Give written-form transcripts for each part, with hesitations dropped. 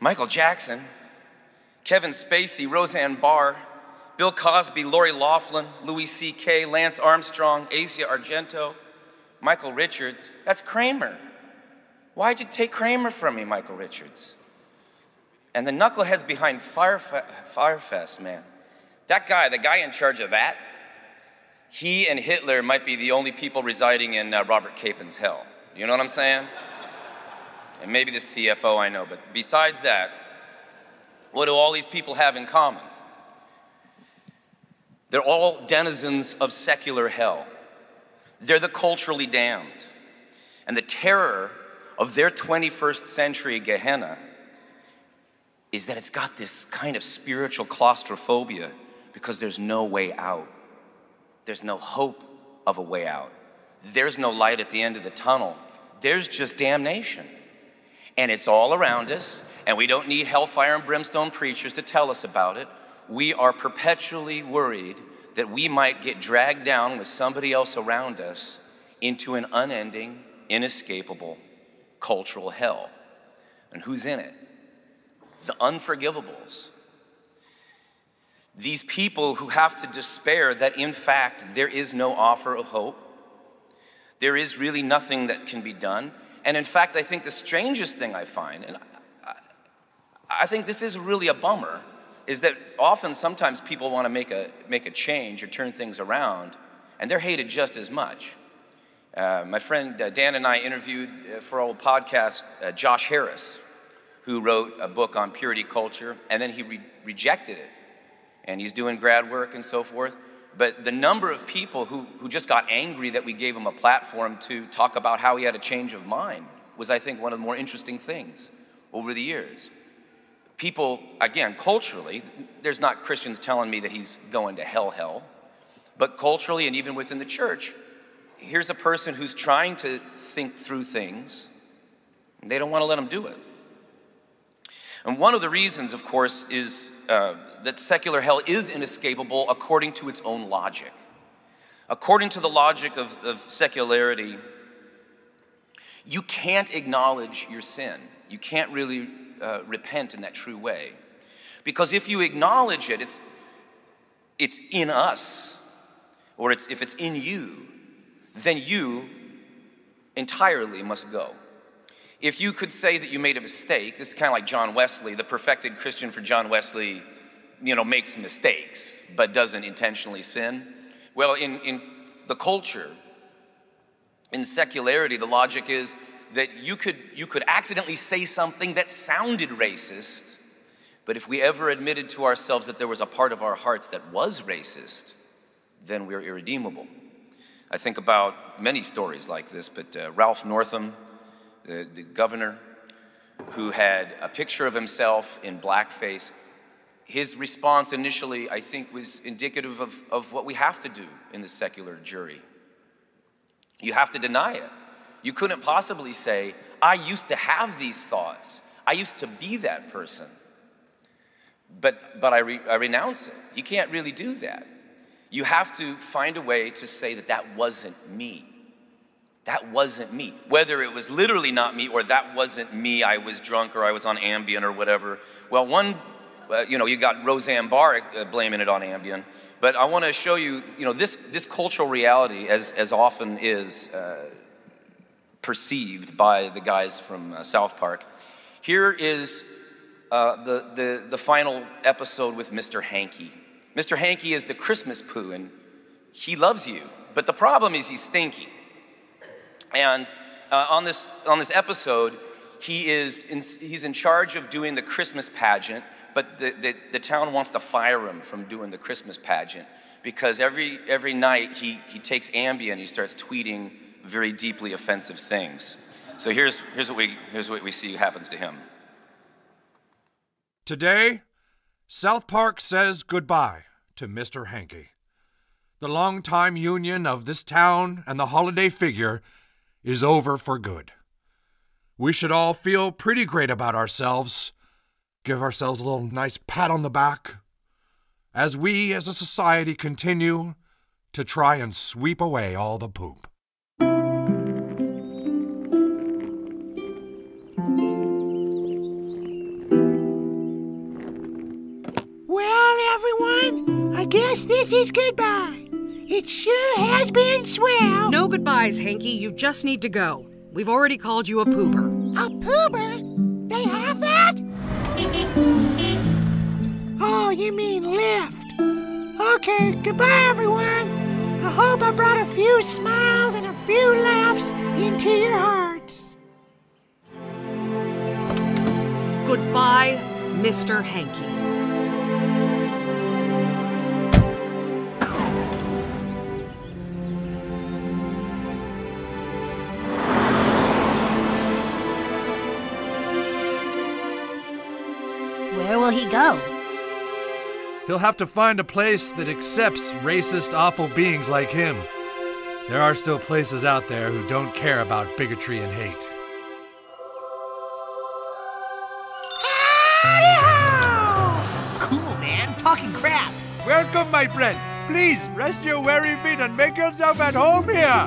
Michael Jackson, Kevin Spacey, Roseanne Barr, Bill Cosby, Lori Loughlin, Louis C.K., Lance Armstrong, Asia Argento, Michael Richards. That's Kramer. Why'd you take Kramer from me, Michael Richards? And the knuckleheads behind Firefest, man. That guy, the guy in charge of that, he and Hitler might be the only people residing in Robert Capen's hell. You know what I'm saying? And maybe the CFO, I know, but besides that, what do all these people have in common? They're all denizens of secular hell. They're the culturally damned. And the terror of their 21st century Gehenna is that it's got this kind of spiritual claustrophobia because there's no way out. There's no hope of a way out. There's no light at the end of the tunnel. There's just damnation. And it's all around us, and we don't need hellfire and brimstone preachers to tell us about it. We are perpetually worried that we might get dragged down with somebody else around us into an unending, inescapable cultural hell. And who's in it? The Unforgivables. These people who have to despair that in fact there is no offer of hope. There is really nothing that can be done. And in fact, I think the strangest thing I find, and I think this is really a bummer, is that sometimes people want to make a change or turn things around, and they're hated just as much. My friend Dan and I interviewed for our old podcast Josh Harris, who wrote a book on purity culture, and then he rejected it. And he's doing grad work and so forth. But the number of people who just got angry that we gave him a platform to talk about how he had a change of mind was, I think, one of the more interesting things over the years. People, again, culturally, there's not Christians telling me that he's going to hell, but culturally and even within the church, here's a person who's trying to think through things, and they don't want to let him do it. And one of the reasons, of course, is that secular hell is inescapable according to its own logic. According to the logic of secularity, you can't acknowledge your sin. You can't really repent in that true way. Because if you acknowledge it, it's in us, or if it's in you, then you entirely must go. If you could say that you made a mistake, this is kind of like John Wesley, the perfected Christian for John Wesley, makes mistakes, but doesn't intentionally sin. Well, in the culture, in secularity, the logic is that you could accidentally say something that sounded racist, but if we ever admitted to ourselves that there was a part of our hearts that was racist, then we're irredeemable. I think about many stories like this, but Ralph Northam, the governor, who had a picture of himself in blackface, his response initially, I think, was indicative of what we have to do in the secular jury. You have to deny it. You couldn't possibly say, I used to have these thoughts. I used to be that person. But I renounce it. You can't really do that. You have to find a way to say that wasn't me. That wasn't me. Whether it was literally not me or that wasn't me, I was drunk or I was on Ambien or whatever. Well, you got Roseanne Barr blaming it on Ambien. But I want to show you, this cultural reality as often is perceived by the guys from South Park. Here is the final episode with Mr. Hanky. Mr. Hanky is the Christmas poo, and he loves you. But the problem is he's stinky. And on this episode, he's in charge of doing the Christmas pageant, but the town wants to fire him from doing the Christmas pageant because every night he takes Ambien and he starts tweeting very deeply offensive things. So here's what we see happens to him. Today, South Park says goodbye to Mr. Hanky. The longtime union of this town and the holiday figure is over for good. We should all feel pretty great about ourselves, give ourselves a little nice pat on the back, as we as a society continue to try and sweep away all the poop. guess this is goodbye. It sure has been swell. No goodbyes, Hanky. You just need to go. We've already called you a poober. A poober? They have that? Oh, you mean lift. Okay, goodbye, everyone. I hope I brought a few smiles and a few laughs into your hearts. Goodbye, Mr. Hanky. Where will he go? He'll have to find a place that accepts racist, awful beings like him. There are still places out there who don't care about bigotry and hate. Cool, man. Talking crap. Welcome, my friend. Please, rest your weary feet and make yourself at home here.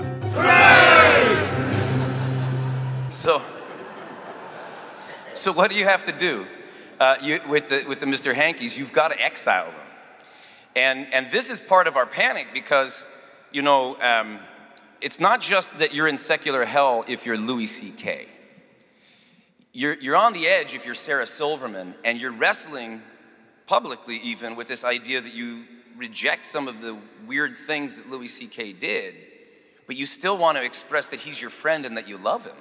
So what do you have to do? With the Mr. Hankies, you've got to exile them. And this is part of our panic because, you know, it's not just that you're in secular hell if you're Louis C.K. You're on the edge if you're Sarah Silverman, and you're wrestling publicly even with this idea that you reject some of the weird things that Louis C.K. did, but you still want to express that he's your friend and that you love him.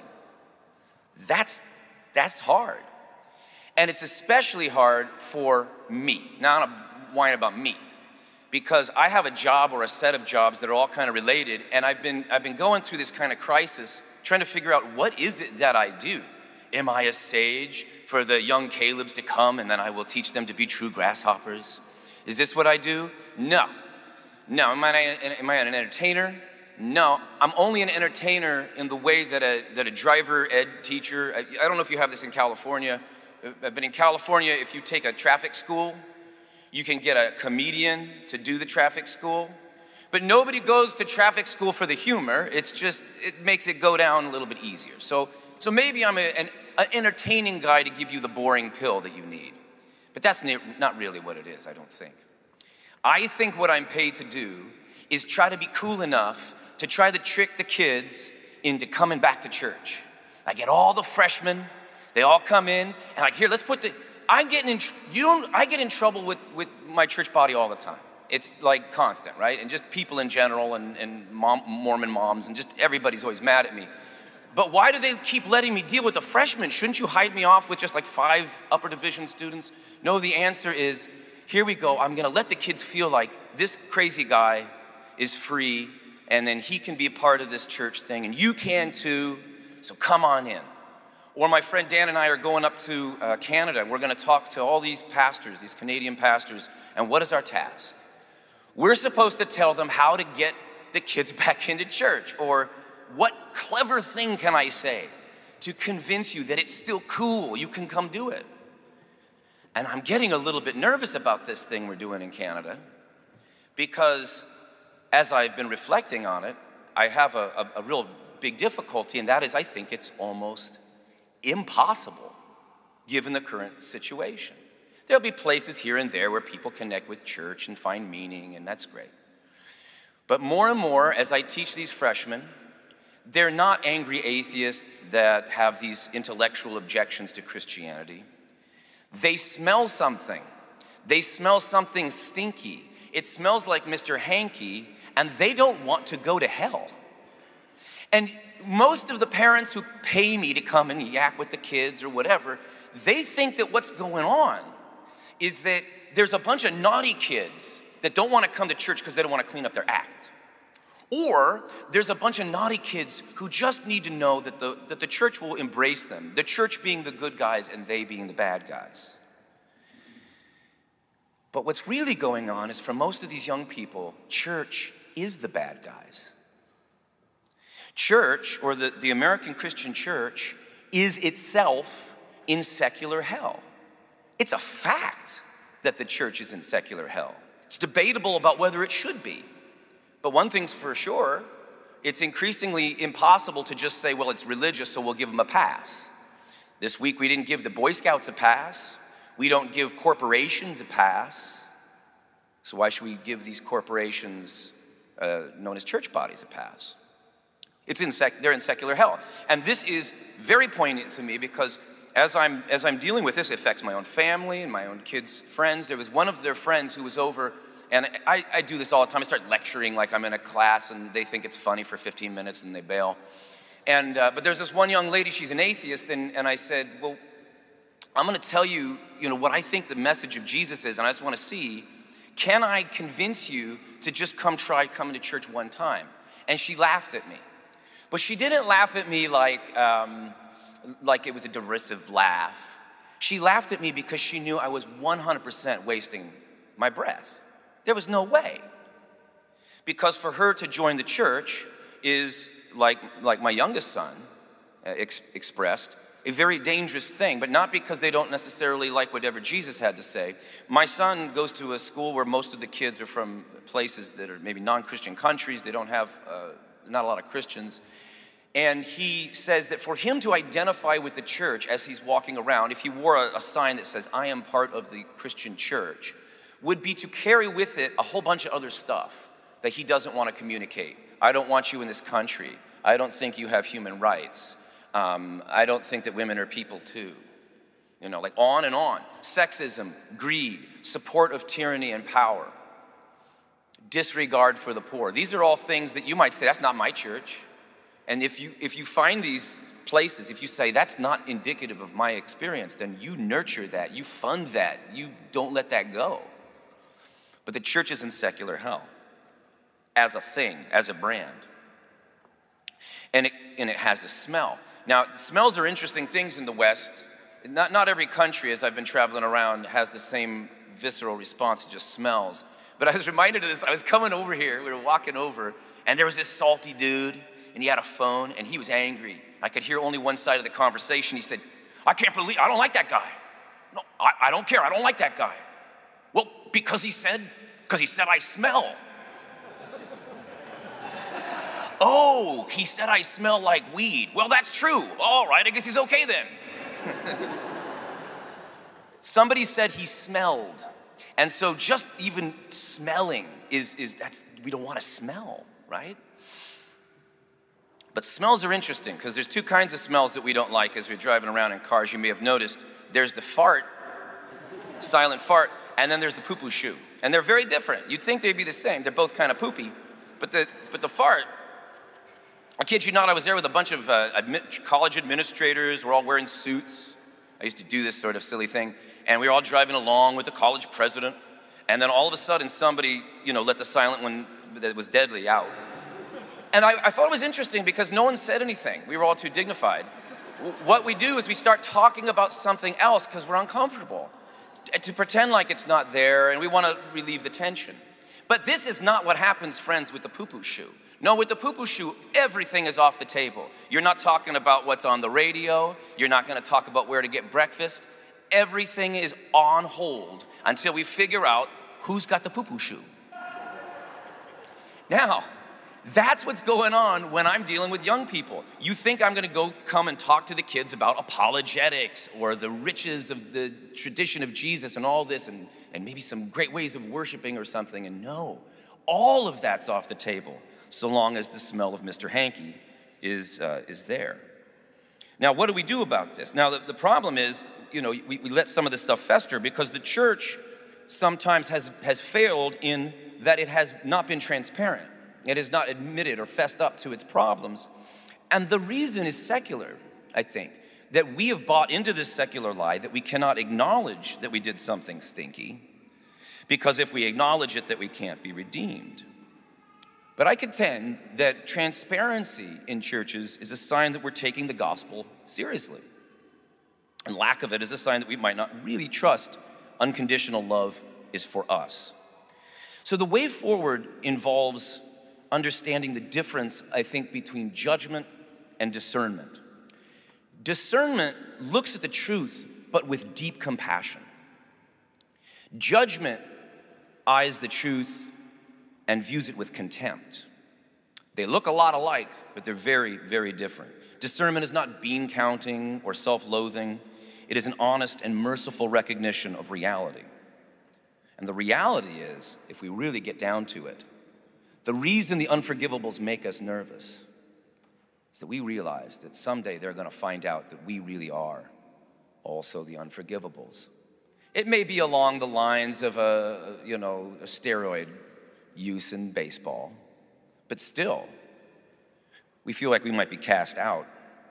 That's hard. And it's especially hard for me. Now, I'm whining about me, because I have a job or a set of jobs that are all kind of related, and I've been going through this kind of crisis, trying to figure out what is it that I do. Am I a sage for the young Calebs to come, and then I will teach them to be true grasshoppers? Is this what I do? No. No. Am I an entertainer? No. I'm only an entertainer in the way that a driver ed teacher, I don't know if you have this in California, but in California, if you take a traffic school, you can get a comedian to do the traffic school. But nobody goes to traffic school for the humor. It's just, it makes it go down a little bit easier. So maybe I'm an entertaining guy to give you the boring pill that you need. But that's not really what it is, I don't think. I think what I'm paid to do is try to be cool enough to try to trick the kids into coming back to church. I get all the freshmen, they all come in, and like, here, let's put the, I get in trouble with my church body all the time. It's like constant, right? And just people in general and Mormon moms and just everybody's always mad at me. But why do they keep letting me deal with the freshmen? Shouldn't you hide me off with just like 5 upper division students? No, the answer is, here we go. I'm gonna let the kids feel like this crazy guy is free, and then he can be a part of this church thing, and you can too, so come on in. Or my friend Dan and I are going up to Canada, and we're gonna talk to all these pastors, these Canadian pastors, and what is our task? We're supposed to tell them how to get the kids back into church, or what clever thing can I say to convince you that it's still cool, you can come do it. And I'm getting a little bit nervous about this thing we're doing in Canada, because as I've been reflecting on it, I have a real big difficulty, and that is I think it's almost impossible given the current situation. There'll be places here and there where people connect with church and find meaning, and that's great. But more and more, as I teach these freshmen, they're not angry atheists that have these intellectual objections to Christianity. They smell something. They smell something stinky. It smells like Mr. Hanky, and they don't want to go to hell. And most of the parents who pay me to come and yak with the kids or whatever, they think that what's going on is that there's a bunch of naughty kids that don't want to come to church because they don't want to clean up their act. Or there's a bunch of naughty kids who just need to know that the church will embrace them, the church being the good guys and they being the bad guys. But what's really going on is for most of these young people, church is the bad guys. Church, or the American Christian church, is itself in secular hell. It's a fact that the church is in secular hell. It's debatable about whether it should be. But one thing's for sure, it's increasingly impossible to just say, well, it's religious, so we'll give them a pass. This week we didn't give the Boy Scouts a pass. We don't give corporations a pass. So why should we give these corporations known as church bodies a pass? They're in secular hell. And this is very poignant to me because as I'm dealing with this, it affects my own family and my own kids' friends. There was one of their friends who was over, and I do this all the time. I start lecturing like I'm in a class, and they think it's funny for 15 minutes, and they bail. But there's this one young lady, she's an atheist, and I said, well, I'm going to tell you, what I think the message of Jesus is, and I just want to see, can I convince you to just try coming to church one time? And she laughed at me. But she didn't laugh at me like it was a derisive laugh. She laughed at me because she knew I was 100% wasting my breath. There was no way. Because for her to join the church is, like my youngest son expressed, a very dangerous thing, but not because they don't necessarily like whatever Jesus had to say. My son goes to a school where most of the kids are from places that are maybe non-Christian countries. They don't have, not a lot of Christians. And he says that for him to identify with the church as he's walking around, if he wore a sign that says, I am part of the Christian church, would be to carry with it a whole bunch of other stuff that he doesn't want to communicate. I don't want you in this country. I don't think you have human rights. I don't think that women are people too. Like on and on. Sexism, greed, support of tyranny and power, disregard for the poor. These are all things that you might say, that's not my church. And if you find these places, if you say that's not indicative of my experience, then you nurture that, you fund that, you don't let that go. But the church is in secular hell as a thing, as a brand. And it has a smell. Now, smells are interesting things in the West. Not every country, as I've been traveling around, has the same visceral response to just smells. But I was reminded of this. I was coming over here, we were walking over, and there was this salty dude, and he had a phone, and he was angry. I could hear only one side of the conversation. He said, I don't like that guy. No, I don't care, I don't like that guy. Well, because he said I smell. Oh, he said I smell like weed. Well, that's true. All right, I guess he's okay then. Somebody said he smelled. And so just even smelling we don't want to smell, right? But smells are interesting because there's two kinds of smells that we don't like as we're driving around in cars. You may have noticed there's the fart, silent fart, and then there's the poo-poo shoe. And they're very different. You'd think they'd be the same. They're both kind of poopy. But the fart, I kid you not, I was there with a bunch of college administrators. We're all wearing suits. I used to do this sort of silly thing. And we were all driving along with the college president. And then all of a sudden, somebody, let the silent one that was deadly out. And I thought it was interesting because no one said anything. We were all too dignified. What we do is we start talking about something else because we're uncomfortable, to pretend like it's not there, and we want to relieve the tension. But this is not what happens, friends, with the poo-poo shoe. No, with the poo-poo shoe, everything is off the table. You're not talking about what's on the radio. You're not going to talk about where to get breakfast. Everything is on hold until we figure out who's got the poo-poo shoe. Now, that's what's going on when I'm dealing with young people. You think I'm going to come and talk to the kids about apologetics or the riches of the tradition of Jesus and all this and maybe some great ways of worshiping or something. And no, all of that's off the table so long as the smell of Mr. Hanky is there. Now, what do we do about this? Now, the problem is, we let some of this stuff fester because the church sometimes has failed in that it has not been transparent. It has not admitted or fessed up to its problems. And the reason is secular, I think, that we have bought into this secular lie that we cannot acknowledge that we did something stinky, because if we acknowledge it, that we can't be redeemed. But I contend that transparency in churches is a sign that we're taking the gospel seriously. And lack of it is a sign that we might not really trust unconditional love is for us. So the way forward involves understanding the difference, I think, between judgment and discernment. Discernment looks at the truth, but with deep compassion. Judgment eyes the truth and views it with contempt. They look a lot alike, but they're very, very different. Discernment is not bean counting or self-loathing. It is an honest and merciful recognition of reality. And the reality is, if we really get down to it, the reason the Unforgivables make us nervous is that we realize that someday they're going to find out that we really are also the Unforgivables. It may be along the lines of a steroid use in baseball, but still, we feel like we might be cast out.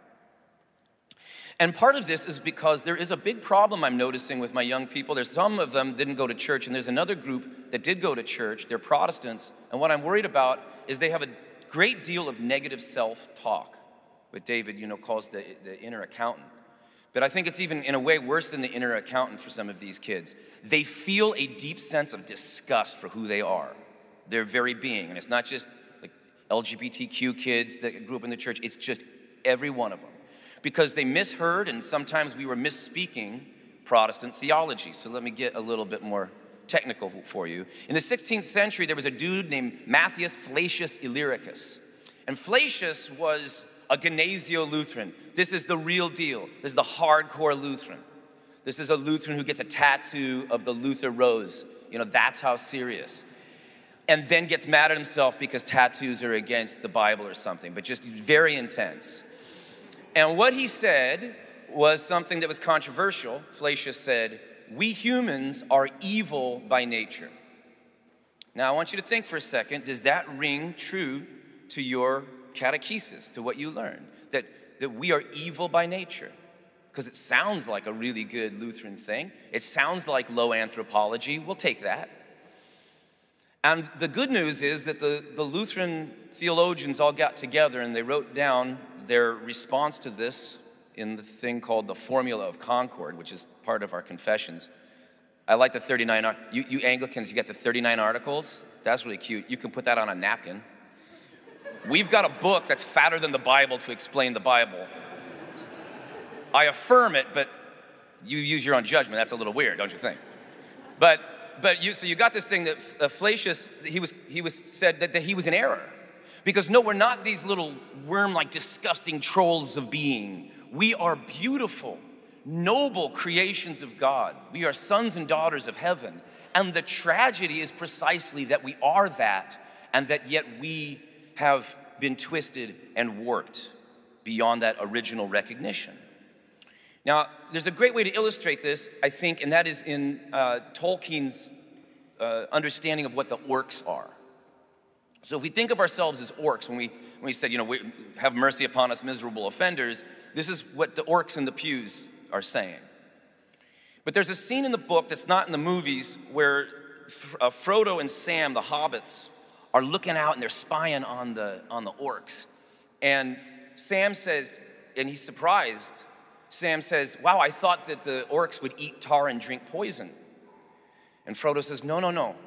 And part of this is because there is a big problem I'm noticing with my young people. There's some of them didn't go to church, and there's another group that did go to church. They're Protestants, and what I'm worried about is they have a great deal of negative self-talk, what David, calls the inner accountant. But I think it's even in a way worse than the inner accountant for some of these kids. They feel a deep sense of disgust for who they are, their very being. And it's not just like LGBTQ kids that grew up in the church, it's just every one of them. Because they misheard, and sometimes we were misspeaking Protestant theology. So let me get a little bit more technical for you. In the 16th century, there was a dude named Matthias Flacius Illyricus. And Flacius was a Gnesio Lutheran. This is the real deal. This is the hardcore Lutheran. This is a Lutheran who gets a tattoo of the Luther rose. That's how serious. And then gets mad at himself because tattoos are against the Bible or something, but just very intense. And what he said was something that was controversial. Flacius said, "We humans are evil by nature." Now I want you to think for a second, does that ring true to your catechesis, to what you learned? That we are evil by nature? Because it sounds like a really good Lutheran thing. It sounds like low anthropology. We'll take that. And the good news is that the Lutheran theologians all got together and they wrote down their response to this in the thing called the Formula of Concord, which is part of our confessions. I like the 39, you Anglicans, you got the 39 articles. That's really cute. You can put that on a napkin. We've got a book that's fatter than the Bible to explain the Bible. I affirm it, but you use your own judgment. That's a little weird, don't you think? So you got this thing that Flacius, he was said that he was in error. Because no, we're not these little worm-like disgusting trolls of being. We are beautiful, noble creations of God. We are sons and daughters of heaven. And the tragedy is precisely that we are that, and that yet we have been twisted and warped beyond that original recognition. Now, there's a great way to illustrate this, I think, and that is in Tolkien's understanding of what the orcs are. So if we think of ourselves as orcs, when we said, have mercy upon us miserable offenders, this is what the orcs in the pews are saying. But there's a scene in the book that's not in the movies where Frodo and Sam, the hobbits, are looking out and they're spying on the orcs. And Sam says, and he's surprised, Sam says, "Wow, I thought that the orcs would eat tar and drink poison." And Frodo says, no.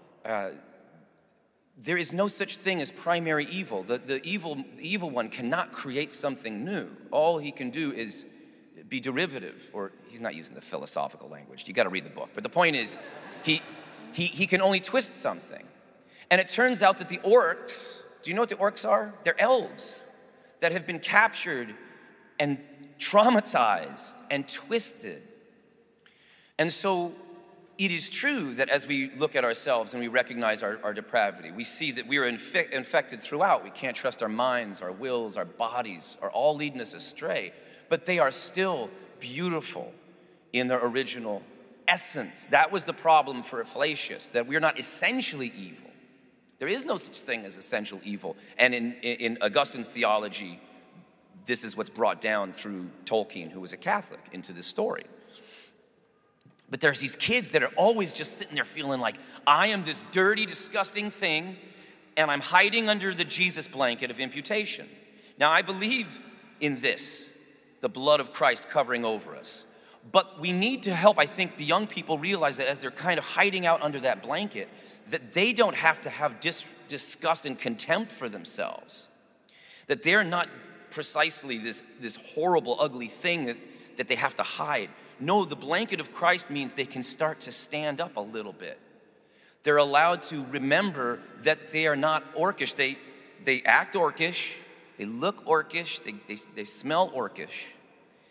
There is no such thing as primary evil. The evil one cannot create something new. All he can do is be derivative, or he's not using the philosophical language. You got to read the book. But the point is, he can only twist something. And it turns out that the orcs, do you know what the orcs are? They're elves that have been captured and traumatized and twisted. And so it is true that as we look at ourselves and we recognize our depravity, we see that we are infected throughout. We can't trust our minds, our wills, our bodies are all leading us astray. But they are still beautiful in their original essence. That was the problem for Flacius, that we're not essentially evil. There is no such thing as essential evil. And in Augustine's theology, this is what's brought down through Tolkien, who was a Catholic, into this story. But there's these kids that are always just sitting there feeling like, I am this dirty, disgusting thing, and I'm hiding under the Jesus blanket of imputation. Now, I believe in this, the blood of Christ covering over us. But we need to help, I think, the young people realize that as they're kind of hiding out under that blanket, that they don't have to have disgust and contempt for themselves. That they're not precisely this horrible, ugly thing that they have to hide. No, the blanket of Christ means they can start to stand up a little bit. They're allowed to remember that they are not orcish. They act orcish, they look orcish, they smell orcish.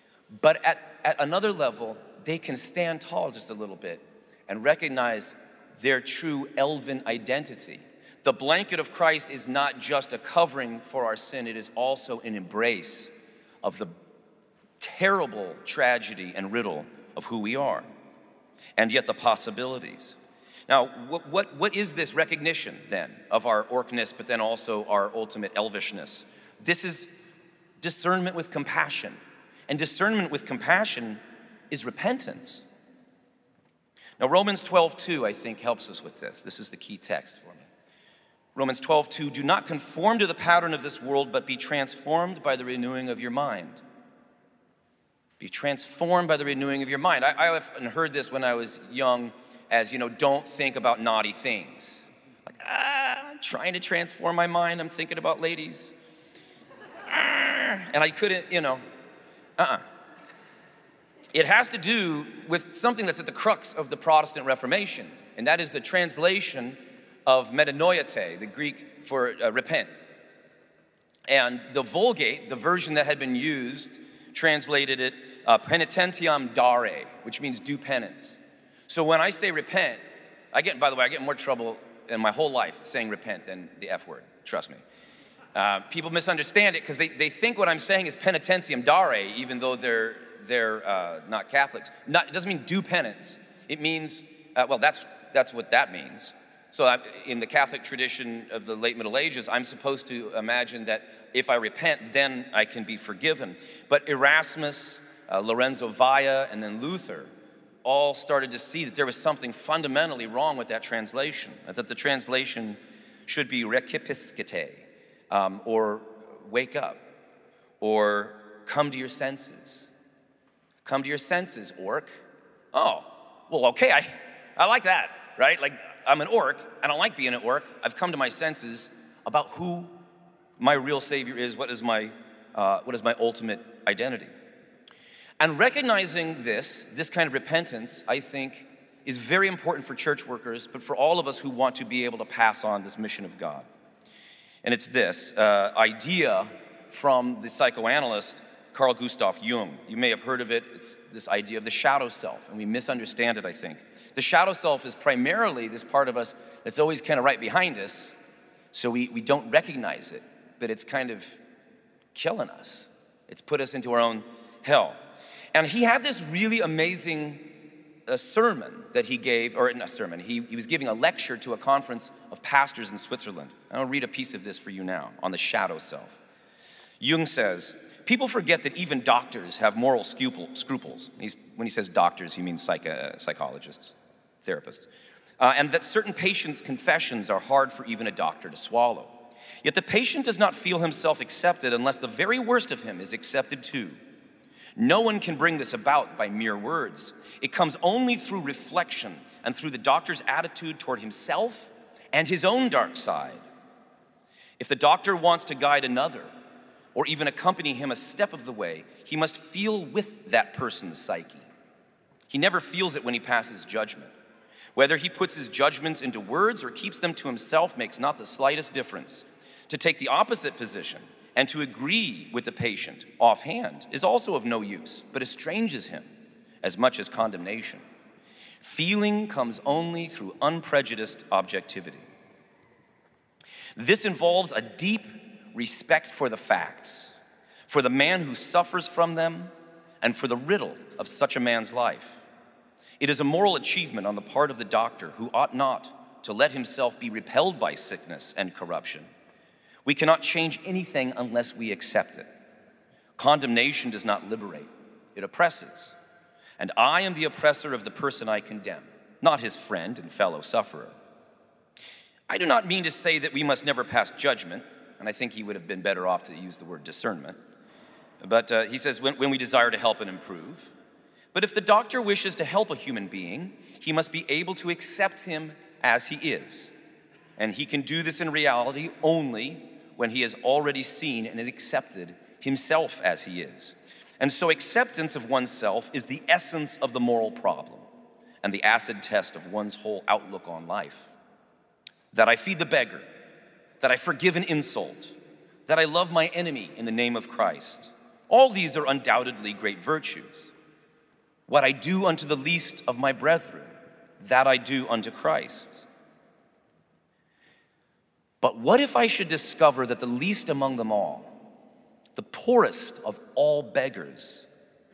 But at another level, they can stand tall just a little bit and recognize their true elven identity. The blanket of Christ is not just a covering for our sin, it is also an embrace of the terrible tragedy and riddle of who we are, and yet the possibilities. Now, what is this recognition then of our orcness, but then also our ultimate elvishness? This is discernment with compassion. And discernment with compassion is repentance. Now, Romans 12:2, I think, helps us with this. This is the key text for me. Romans 12:2, do not conform to the pattern of this world, but be transformed by the renewing of your mind. Be transformed by the renewing of your mind. I often heard this when I was young as, don't think about naughty things. Like, I'm trying to transform my mind. I'm thinking about ladies. And I couldn't, It has to do with something that's at the crux of the Protestant Reformation, and that is the translation of metanoiate, the Greek for repent. And the Vulgate, the version that had been used, translated it penitentiam dare, which means do penance. So when I say repent, by the way, I get in more trouble in my whole life saying repent than the F word, trust me. People misunderstand it because they think what I'm saying is penitentiam dare, even though they're not Catholics. It doesn't mean do penance. It means, that's what that means. So in the Catholic tradition of the late Middle Ages, I'm supposed to imagine that if I repent, then I can be forgiven. But Erasmus, Lorenzo Valla, and then Luther all started to see that there was something fundamentally wrong with that translation, that the translation should be recipiscite, or wake up, or come to your senses. Come to your senses, orc. Oh, well, okay, I like that, right? Like, I'm an orc, I don't like being an orc. I've come to my senses about who my real Savior is, what is my ultimate identity. And recognizing this kind of repentance, I think, is very important for church workers, but for all of us who want to be able to pass on this mission of God. And it's this idea from the psychoanalyst Carl Gustav Jung. You may have heard of it. It's this idea of the shadow self, and we misunderstand it, I think. The shadow self is primarily this part of us that's always kind of right behind us, so we don't recognize it, but it's kind of killing us. It's put us into our own hell. And he had this really amazing sermon that he gave, or not a sermon, he was giving a lecture to a conference of pastors in Switzerland. I'll read a piece of this for you now on the shadow self. Jung says, people forget that even doctors have moral scruples. When he says doctors, he means psychologists, therapists. And that certain patients' confessions are hard for even a doctor to swallow. Yet the patient does not feel himself accepted unless the very worst of him is accepted too. No one can bring this about by mere words. It comes only through reflection and through the doctor's attitude toward himself and his own dark side. If the doctor wants to guide another, or even accompany him a step of the way, he must feel with that person's psyche. He never feels it when he passes judgment. Whether he puts his judgments into words or keeps them to himself makes not the slightest difference. To take the opposite position and to agree with the patient offhand is also of no use, but estranges him as much as condemnation. Feeling comes only through unprejudiced objectivity. This involves a deep respect for the facts, for the man who suffers from them, and for the riddle of such a man's life. It is a moral achievement on the part of the doctor who ought not to let himself be repelled by sickness and corruption. We cannot change anything unless we accept it. Condemnation does not liberate, it oppresses. And I am the oppressor of the person I condemn, not his friend and fellow sufferer. I do not mean to say that we must never pass judgment, and I think he would have been better off to use the word discernment. But he says when we desire to help and improve. But if the doctor wishes to help a human being, he must be able to accept him as he is. And he can do this in reality only when he has already seen and accepted himself as he is. And so acceptance of oneself is the essence of the moral problem and the acid test of one's whole outlook on life. That I feed the beggar, that I forgive an insult, that I love my enemy in the name of Christ. All these are undoubtedly great virtues. What I do unto the least of my brethren, that I do unto Christ. But what if I should discover that the least among them all, the poorest of all beggars,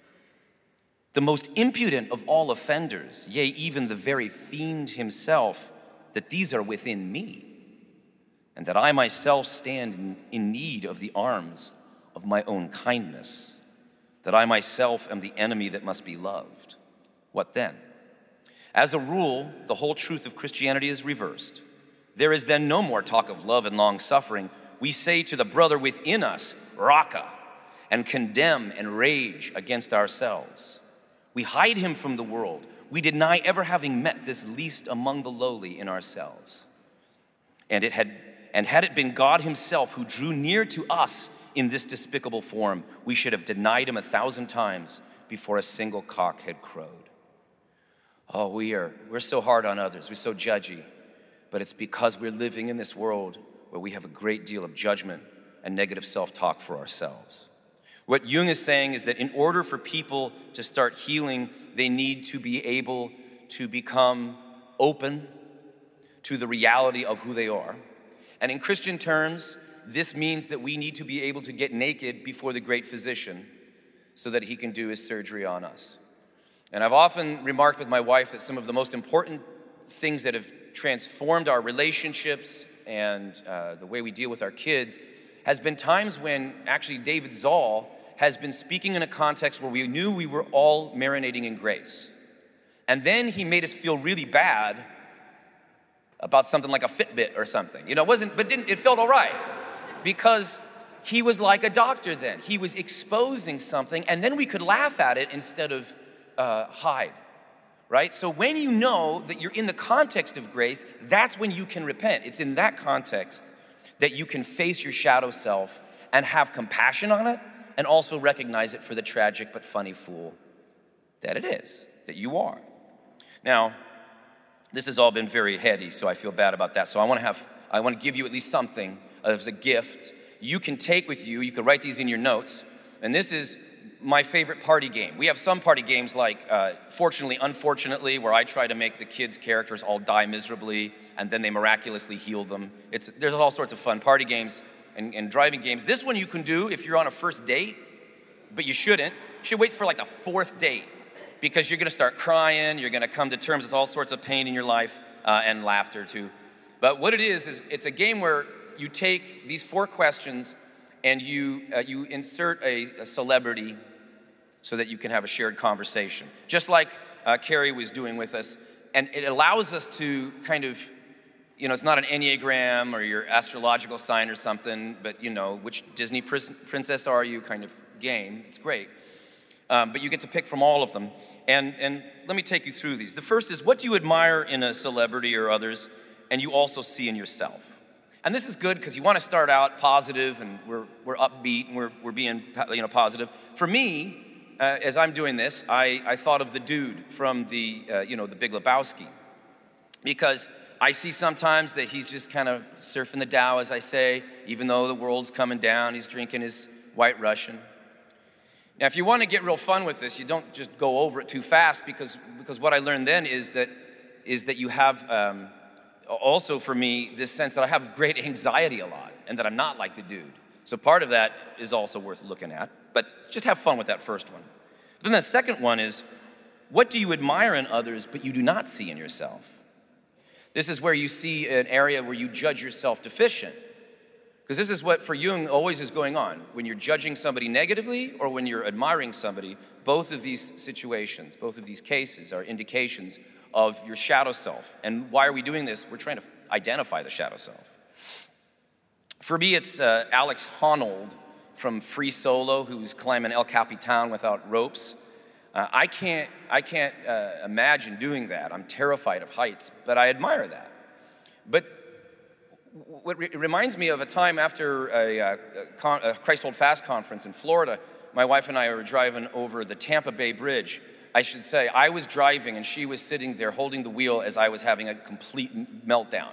the most impudent of all offenders, yea, even the very fiend himself, that these are within me, and that I myself stand in need of the arms of my own kindness, that I myself am the enemy that must be loved? What then? As a rule, the whole truth of Christianity is reversed. There is then no more talk of love and long suffering. We say to the brother within us, Raka, and condemn and rage against ourselves. We hide him from the world. We deny ever having met this least among the lowly in ourselves. And had it been God himself who drew near to us in this despicable form, we should have denied him 1,000 times before a single cock had crowed. Oh, we're so hard on others. We're so judgy. But it's because we're living in this world where we have a great deal of judgment and negative self-talk for ourselves. What Jung is saying is that in order for people to start healing, they need to be able to become open to the reality of who they are. And in Christian terms, this means that we need to be able to get naked before the great physician so that he can do his surgery on us. And I've often remarked with my wife that some of the most important things that have transformed our relationships and the way we deal with our kids has been times when actually David Zoll has been speaking in a context where we knew we were all marinating in grace. And then he made us feel really bad about something like a Fitbit or something. You know, it felt all right because he was like a doctor then. He was exposing something and then we could laugh at it instead of hide. Right? So when you know that you're in the context of grace, that's when you can repent. It's in that context that you can face your shadow self and have compassion on it and also recognize it for the tragic but funny fool that it is, that you are. Now, this has all been very heady, so I feel bad about that. So I want to give you at least something as a gift you can take with you. You can write these in your notes. And this is my favorite party game. We have some party games like Fortunately, Unfortunately, where I try to make the kids' characters all die miserably and then they miraculously heal them. There's all sorts of fun party games and driving games. This one you can do if you're on a first date, but you shouldn't. You should wait for like the 4th date because you're gonna start crying, you're gonna come to terms with all sorts of pain in your life and laughter too. But what it is it's a game where you take these 4 questions and you insert a celebrity so that you can have a shared conversation, just like Carrie was doing with us. And it allows us to kind of, it's not an Enneagram or your astrological sign or something, but which Disney princess are you kind of game. It's great. But you get to pick from all of them. And let me take you through these. The first is, what do you admire in a celebrity or others and you also see in yourself? And this is good because you want to start out positive and we're upbeat and we're being positive. For me, as I'm doing this, I thought of the dude from the Big Lebowski, because I see sometimes that he's just kind of surfing the Dow, as I say, even though the world's coming down. He's drinking his White Russian. Now, if you want to get real fun with this, you don't just go over it too fast, because what I learned then is that you have also for me this sense that I have great anxiety a lot and that I'm not like the dude. So part of that is also worth looking at, but just have fun with that first one. Then the second one is, what do you admire in others but you do not see in yourself? This is where you see an area where you judge yourself deficient. Because this is what for Jung always is going on. When you're judging somebody negatively or when you're admiring somebody, both of these situations, both of these cases are indications of your shadow self. And why are we doing this? We're trying to identify the shadow self. For me, it's Alex Honnold from Free Solo, who's climbing El Capitan without ropes. I can't imagine doing that. I'm terrified of heights, but I admire that. But it reminds me of a time after a Christ Hold Fast conference in Florida. My wife and I were driving over the Tampa Bay Bridge. I should say, I was driving and she was sitting there holding the wheel as I was having a complete meltdown.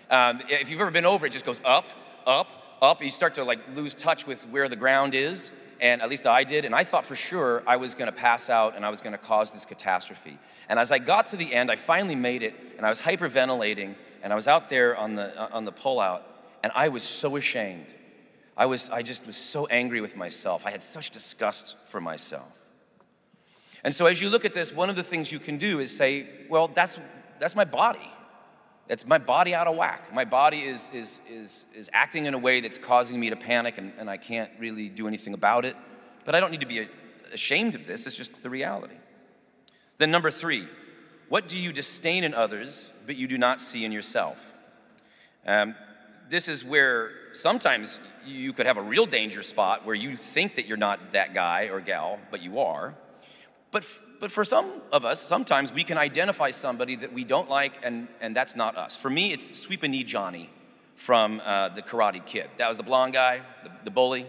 If you've ever been over, it just goes up, up, up. You start to lose touch with where the ground is. and at least I did, and I thought for sure I was gonna pass out and I was gonna cause this catastrophe. And as I got to the end, I finally made it, and I was hyperventilating, and I was out there on the pullout, and I was so ashamed. I just was so angry with myself. I had such disgust for myself. And so as you look at this, one of the things you can do is say, well, that's my body. That's my body out of whack. My body is acting in a way that's causing me to panic, and I can't really do anything about it. But I don't need to be ashamed of this. It's just the reality. Then number 3, what do you disdain in others, but you do not see in yourself? This is where sometimes you could have a real danger spot where you think that you're not that guy or gal, but you are. But for some of us, sometimes we can identify somebody that we don't like, and that's not us. For me, it's Sweep-a-Knee Johnny from the Karate Kid. That was the blonde guy, the bully.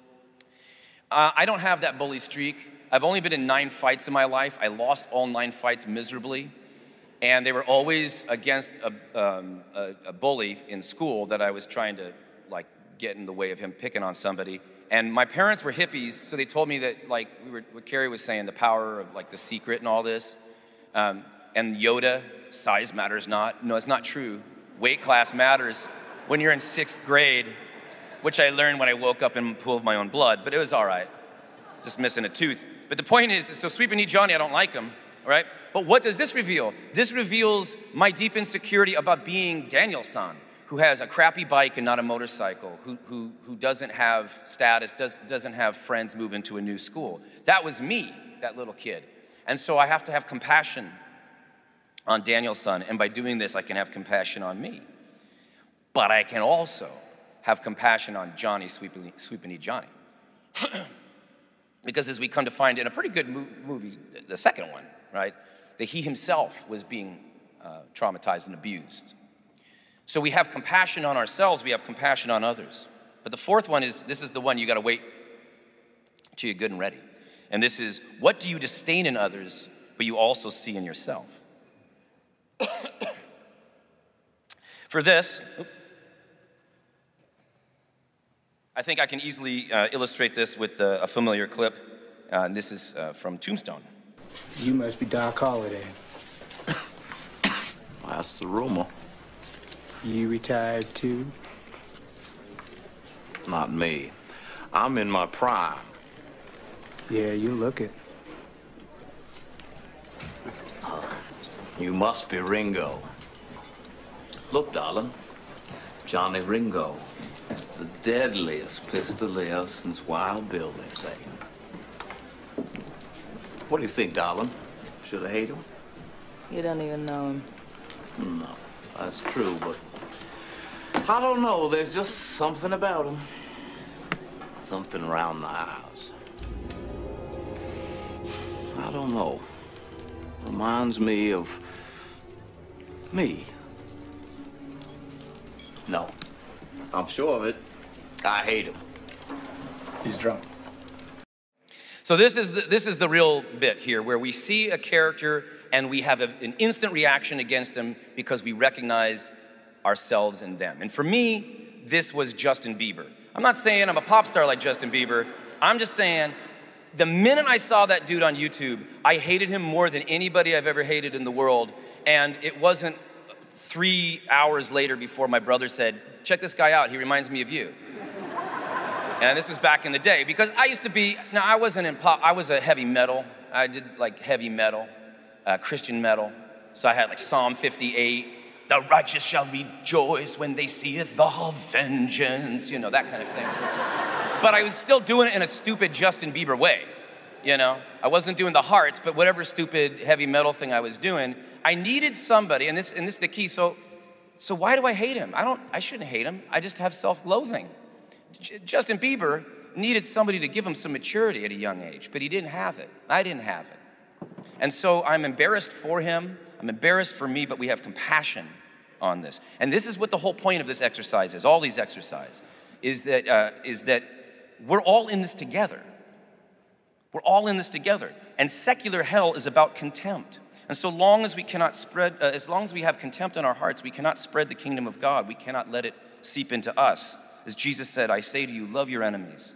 I don't have that bully streak. I've only been in 9 fights in my life. I lost all 9 fights miserably. And they were always against a bully in school that I was trying to like get in the way of him picking on somebody. And my parents were hippies, so they told me that like what Carrie was saying, the power of like The Secret and all this, and Yoda, size matters not. No, it's not true. Weight class matters when you're in 6th grade, which I learned when I woke up in a pool of my own blood, but it was all right, just missing a tooth. But the point is, so Sweep-a-Knee Johnny, I don't like him. Right? But what does this reveal? This reveals my deep insecurity about being Daniel-san, who has a crappy bike and not a motorcycle, who doesn't have status, doesn't have friends move into a new school. That was me, that little kid. And so I have to have compassion on Daniel-san, and by doing this, I can have compassion on me. But I can also have compassion on Johnny, Sweep-a-Knee Johnny. Because as we come to find in a pretty good movie, the second one, right, that he himself was being traumatized and abused. So we have compassion on ourselves, we have compassion on others. But the 4th one is, this is the one you gotta wait till you're good and ready. And this is, what do you disdain in others, but you also see in yourself? For this, I think I can easily illustrate this with a familiar clip. And this is from Tombstone. You must be Doc Holliday. That's the rumor. You retired too? Not me. I'm in my prime. Yeah, you look it. You must be Ringo. Look, darling. Johnny Ringo. The deadliest pistolier since Wild Bill, they say. What do you think, darling? Should I hate him? You don't even know him. No, that's true, but I don't know. There's just something about him. Something around the house. I don't know. Reminds me of me. No, I'm sure of it. I hate him. He's drunk. So this is the real bit here, where we see a character and we have an instant reaction against them because we recognize ourselves in them. And for me, this was Justin Bieber. I'm not saying I'm a pop star like Justin Bieber. I'm just saying the minute I saw that dude on YouTube, I hated him more than anybody I've ever hated in the world. And it wasn't 3 hours later before my brother said, check this guy out, he reminds me of you. And this was back in the day, because I used to be, now I wasn't in pop, I was a heavy metal. I did like heavy metal, Christian metal. So I had like Psalm 58, the righteous shall rejoice when they see the vengeance, you know, that kind of thing. But I was still doing it in a stupid Justin Bieber way, you know? I wasn't doing the hearts, but whatever stupid heavy metal thing I was doing, I needed somebody, and this is the key, so why do I hate him? I shouldn't hate him, I just have self-loathing. Justin Bieber needed somebody to give him some maturity at a young age, but he didn't have it. I didn't have it. And so I'm embarrassed for him, I'm embarrassed for me, but we have compassion on this. And this is what the whole point of this exercise is, all these exercises, is that we're all in this together. We're all in this together. And secular hell is about contempt. And so long as we cannot spread, as long as we have contempt in our hearts, we cannot spread the kingdom of God. We cannot let it seep into us. As Jesus said, I say to you, love your enemies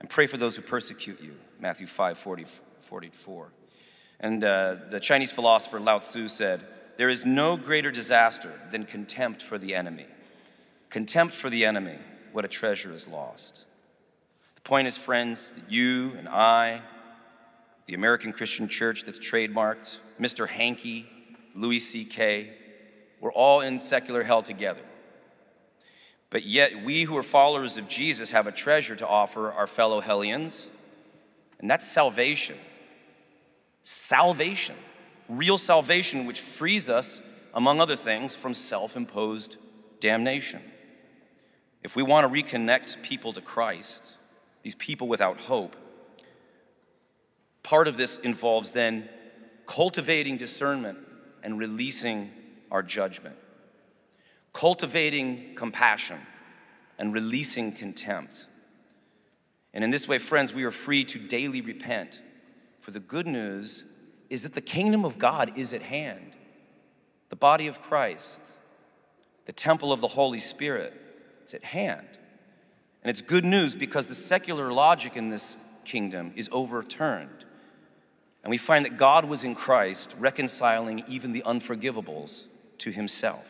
And pray for those who persecute you, Matthew 5:44. And the Chinese philosopher Lao Tzu said, there is no greater disaster than contempt for the enemy. Contempt for the enemy, what a treasure is lost. The point is, friends, that you and I, the American Christian Church that's trademarked, Mr. Hankey, Louis C.K., we're all in secular hell together. But yet we who are followers of Jesus have a treasure to offer our fellow hellions, and that's salvation. Salvation. Real salvation, which frees us, among other things, from self-imposed damnation. If we want to reconnect people to Christ, these people without hope, part of this involves then cultivating discernment and releasing our judgment. Cultivating compassion and releasing contempt. And in this way, friends, we are free to daily repent. For the good news is that the kingdom of God is at hand. The body of Christ, the temple of the Holy Spirit, it's at hand. And it's good news because the secular logic in this kingdom is overturned. And we find that God was in Christ reconciling even the unforgivables to himself.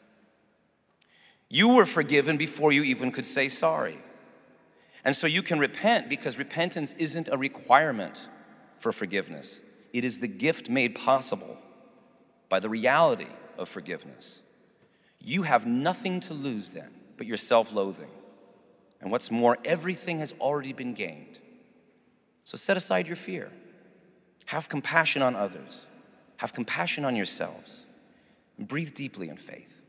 You were forgiven before you even could say sorry. And so you can repent because repentance isn't a requirement for forgiveness. It is the gift made possible by the reality of forgiveness. You have nothing to lose then but your self-loathing. And what's more, everything has already been gained. So set aside your fear. Have compassion on others. Have compassion on yourselves. And breathe deeply in faith.